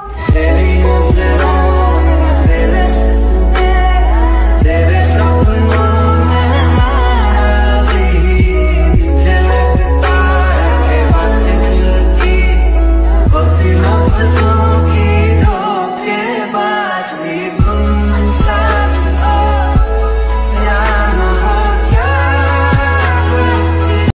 तेरी नजरों में तेरे सपनों में आजी झलकता है बात दिल की होती लफ्जों की धोखेबाजी।